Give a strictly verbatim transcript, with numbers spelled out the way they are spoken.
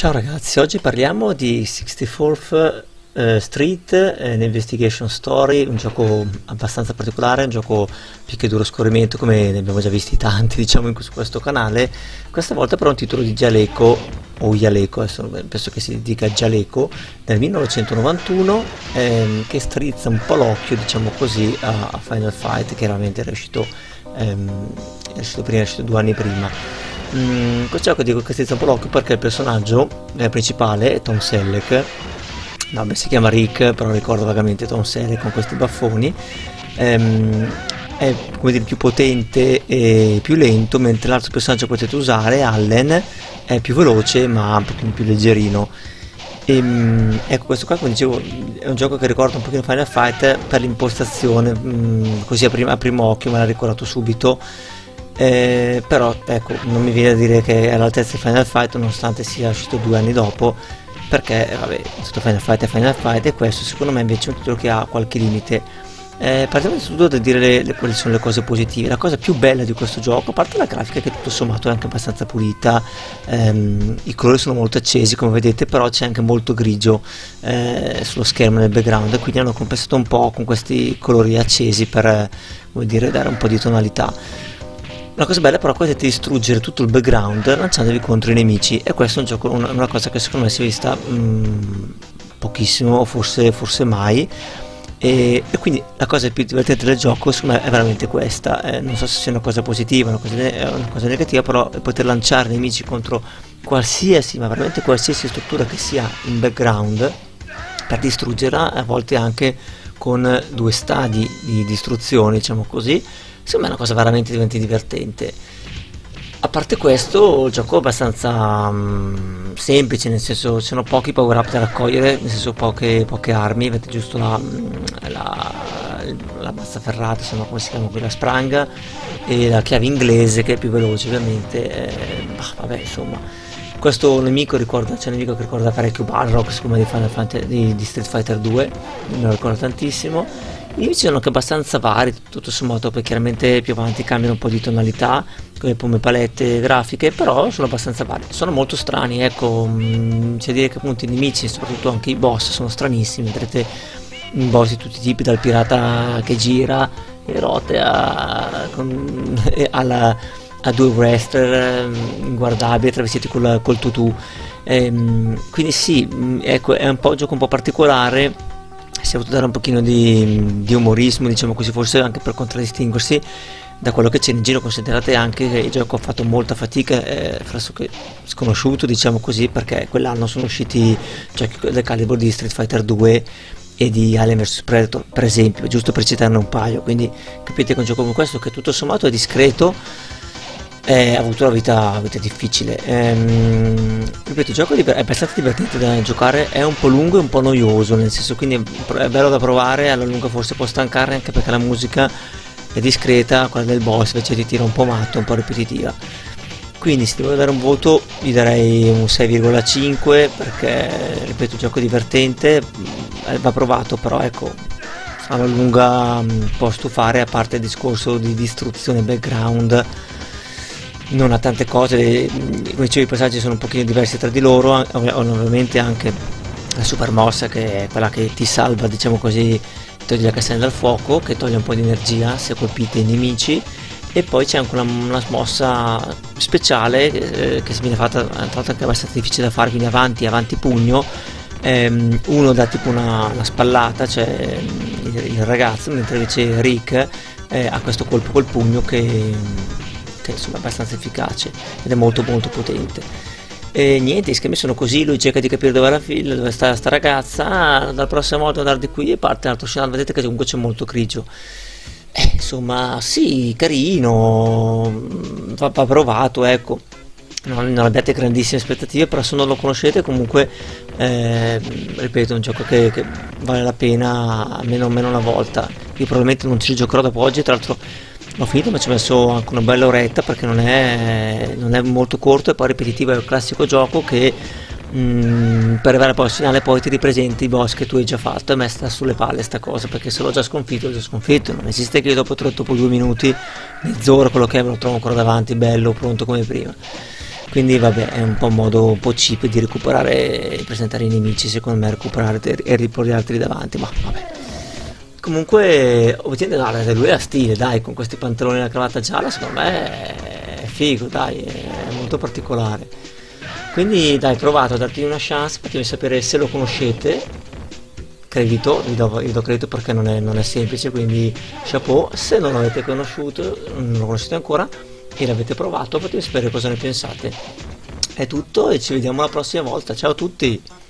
Ciao ragazzi, oggi parliamo di sessantaquattro eh, Street, eh, un Investigation Story, un gioco abbastanza particolare, un gioco picchio e duro scorrimento come ne abbiamo già visti tanti diciamo in, su questo canale. Questa volta però un titolo di Jaleco o Jaleco, adesso penso che si dica Jaleco, del millenovecentonovantuno, ehm, che strizza un po' l'occhio diciamo così a, a Final Fight, che veramente era uscito, ehm, è uscito prima, è uscito due anni prima. Mm, questo gioco dico che strizza un po' l'occhio perché il personaggio eh, principale è Tom Selleck. No, beh, si chiama Rick, però ricordo vagamente Tom Selleck con questi baffoni. Ehm, è come dire più potente e più lento, mentre l'altro personaggio che potete usare, Allen, è più veloce ma un pochino più leggerino. E, ecco, questo qua, come dicevo, è un gioco che ricorda un pochino Final Fight per l'impostazione, mm, così a, prima, a primo occhio me l'ha ricordato subito. Eh, però ecco, non mi viene a dire che è all'altezza di Final Fight nonostante sia uscito due anni dopo, perché vabbè, tutto Final Fight è Final Fight, e questo secondo me invece è un titolo che ha qualche limite. Eh, partiamo innanzitutto da dire le, le, quali sono le cose positive. La cosa più bella di questo gioco, a parte la grafica che tutto sommato è anche abbastanza pulita, ehm, i colori sono molto accesi come vedete, però c'è anche molto grigio eh, sullo schermo nel background, e quindi hanno compensato un po' con questi colori accesi per eh, come dire, dare un po' di tonalità. La cosa bella però è quella di distruggere tutto il background lanciandovi contro i nemici, e questa è un gioco, una, una cosa che secondo me si è vista mh, pochissimo o forse, forse mai, e, e quindi la cosa più divertente del gioco secondo me è veramente questa. Eh, non so se sia una cosa positiva o una cosa, ne una cosa negativa, però poter lanciare nemici contro qualsiasi, ma veramente qualsiasi struttura che sia in background per distruggerla, a volte anche con due stadi di distruzione diciamo così, secondo me è una cosa veramente divertente. A parte questo, il gioco è abbastanza um, semplice, nel senso ci sono pochi power up da raccogliere, nel senso poche, poche armi, avete giusto la, la, la mazza ferrata, insomma come si chiama quella, spranga, e la chiave inglese che è più veloce ovviamente. Eh, bah, vabbè insomma, questo nemico ricorda, c'è un nemico che ricorda parecchio Balrog, siccome di, Final Fantasy, di, di Street Fighter due, me lo ricordo tantissimo. I nemici sono anche abbastanza vari, tutto sommato, perché chiaramente più avanti cambiano un po' di tonalità, come palette grafiche, però sono abbastanza vari. Sono molto strani, ecco, c'è da dire che appunto i nemici, soprattutto anche i boss, sono stranissimi. Vedrete i boss di tutti i tipi, dal pirata che gira e rote a, con, alla, a due wrestler inguardabili travestiti col, col tutù. Ehm, quindi sì, ecco, è un po' un gioco un po' particolare. Si è voluto dare un pochino di, di umorismo, diciamo così, forse anche per contraddistinguersi da quello che c'è in giro. Considerate anche che il gioco ha fatto molta fatica, è pressoché sconosciuto diciamo così, perché quell'anno sono usciti giochi del calibro di Street Fighter due e di Alien versus. Predator per esempio, giusto per citarne un paio. Quindi capite che un gioco come questo, che tutto sommato è discreto, Eh, ha avuto una vita, vita difficile. Ehm, ripeto, il gioco è abbastanza divertente da giocare, è un po' lungo e un po' noioso, nel senso, quindi è, è bello da provare, alla lunga forse può stancare, anche perché la musica è discreta, quella del boss invece ti tira un po' matto, un po' ripetitiva. Quindi se devo dare un voto gli darei un sei virgola cinque, perché ripeto, il gioco è divertente, va provato, però ecco, alla lunga può stufare, a parte il discorso di distruzione background. Non ha tante cose, come dicevo, i personaggi sono un pochino diversi tra di loro, ovviamente anche la super mossa, che è quella che ti salva, diciamo così, toglie la castagna dal fuoco, che toglie un po' di energia se colpite i nemici, e poi c'è anche una, una mossa speciale eh, che si viene fatta, tra l'altro anche abbastanza difficile da fare, quindi avanti, avanti pugno, ehm, uno dà tipo una, una spallata, cioè il, il ragazzo, mentre invece Rick eh, ha questo colpo col pugno che... che insomma è abbastanza efficace ed è molto molto potente. E niente, i schemi sono così, lui cerca di capire dove, la figlia, dove sta sta ragazza, ah, dal prossimo volta andare di qui e parte un altro scenario. Vedete che comunque c'è molto grigio. Eh, insomma sì, carino, va, va provato, ecco. Non, non abbiate grandissime aspettative, però se non lo conoscete comunque eh, ripeto, è un gioco che, che vale la pena almeno, almeno una volta. Io probabilmente non ci giocherò dopo oggi, tra l'altro l'ho finito, ma ci ho messo anche una bella oretta, perché non è, non è molto corto, e poi ripetitivo. È il classico gioco che mh, per arrivare poi al finale poi ti ripresenti i boss che tu hai già fatto, e a me sta sulle palle sta cosa, perché se l'ho già sconfitto, l'ho già sconfitto. Non esiste che io dopo, dopo due minuti, mezz'ora, quello che è, me lo trovo ancora davanti, bello, pronto come prima. Quindi vabbè, è un po' un modo un po' cheap di recuperare e presentare i nemici, secondo me, recuperare e riportarli davanti, ma vabbè. Comunque, ovviamente, guarda, lui ha stile, dai, con questi pantaloni e la cravatta gialla, secondo me è figo, dai, è molto particolare. Quindi, dai, provato a darti una chance, fatemi sapere se lo conoscete. Credito, vi do, vi do credito perché non è, non è semplice, quindi chapeau. Se non l'avete conosciuto, non lo conoscete ancora e l'avete provato, fatemi sapere cosa ne pensate. È tutto e ci vediamo la prossima volta. Ciao a tutti!